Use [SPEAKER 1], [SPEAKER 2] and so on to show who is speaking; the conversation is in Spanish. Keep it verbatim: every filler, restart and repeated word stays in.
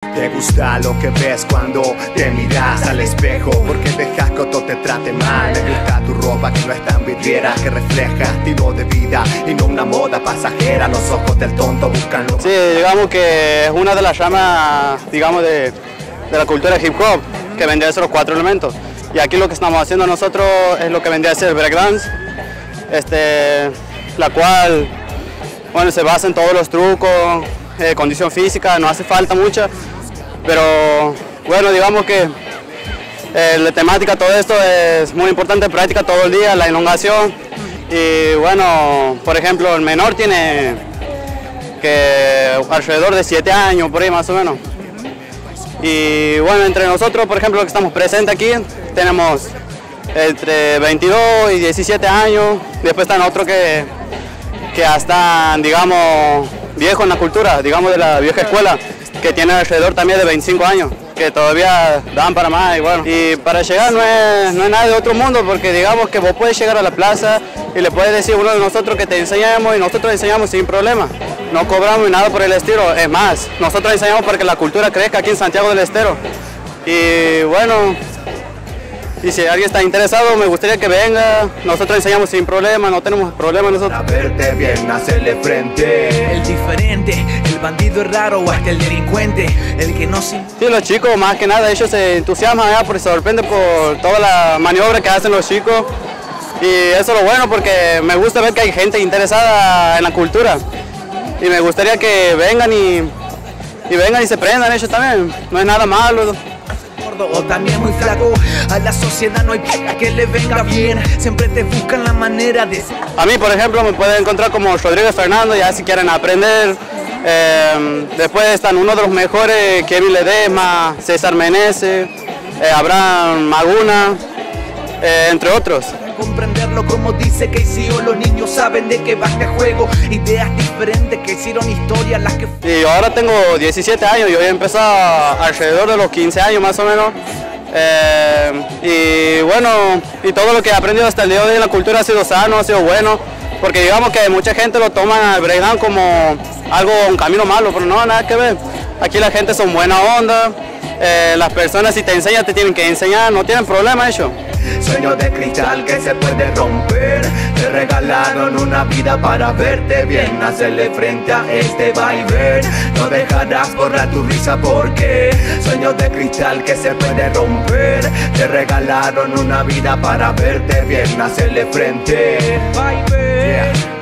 [SPEAKER 1] Te gusta lo que ves cuando te miras al espejo, porque dejas que otro te trate mal. Te gusta tu ropa que no es tan vidriera, que refleja estilo de vida y no una moda pasajera. Los ojos del tonto buscan lo...
[SPEAKER 2] Sí, digamos que es una de las ramas, digamos, de, de la cultura hip hop, que vendría a ser los cuatro elementos. Y aquí lo que estamos haciendo nosotros es lo que vendría a ser breakdance, este, la cual, bueno, se basa en todos los trucos, eh, condición física, no hace falta mucha, pero bueno, digamos que eh, la temática, todo esto es muy importante, práctica todo el día, la elongación. Y bueno, por ejemplo, el menor tiene que alrededor de siete años, por ahí más o menos. Y bueno, entre nosotros, por ejemplo, que estamos presentes aquí, tenemos entre veintidós y diecisiete años, después están otros que, que están, digamos, viejos en la cultura, digamos de la vieja escuela, que tienen alrededor también de veinticinco años, que todavía dan para más y bueno. Y para llegar no es, no es nada de otro mundo, porque digamos que vos puedes llegar a la plaza y le puedes decir a uno de nosotros que te enseñamos y nosotros enseñamos sin problema. No cobramos nada por el estilo, es más, nosotros enseñamos para que la cultura crezca aquí en Santiago del Estero. Y bueno, y si alguien está interesado, me gustaría que venga, nosotros enseñamos sin problema, no tenemos problema nosotros.
[SPEAKER 1] Para verte bien, hacerle frente.
[SPEAKER 3] El diferente, el bandido es raro o hasta el delincuente, el que no se...
[SPEAKER 2] Sí, los chicos, más que nada, ellos se entusiasman, ¿verdad? Porque se sorprenden por toda la maniobra que hacen los chicos. Y eso es lo bueno, porque me gusta ver que hay gente interesada en la cultura. Y me gustaría que vengan y, y vengan y se prendan ellos también, no es nada malo.
[SPEAKER 3] O también muy flaco, a la sociedad no hay p*** que le venga bien, siempre te buscan la manera de...
[SPEAKER 2] A mí, por ejemplo, me pueden encontrar como Rodríguez Fernando, ya si quieren aprender. Eh, después están uno de los mejores, Kevin Ledesma, César Meneses, eh, Abraham Maguna, eh, entre otros.
[SPEAKER 3] Comprenderlo como dice que hicieron los niños, saben de qué va este juego, ideas diferentes que hicieron historia las que...
[SPEAKER 2] Y ahora tengo diecisiete años, yo he empezado alrededor de los quince años más o menos. Eh, y bueno, y todo lo que he aprendido hasta el día de hoy en la cultura ha sido sano, ha sido bueno, porque digamos que mucha gente lo toma al breakdance como algo, un camino malo, pero no, nada que ver. Aquí la gente son buena onda, eh, las personas si te enseñan te tienen que enseñar, no tienen problema ellos.
[SPEAKER 1] Sueño de cristal que se puede romper. Te regalaron una vida para verte bien, hacerle frente a este vaivén. No dejarás borrar tu risa porque sueño de cristal que se puede romper. Te regalaron una vida para verte bien, hacerle frente.
[SPEAKER 3] vaivén.
[SPEAKER 1] Yeah.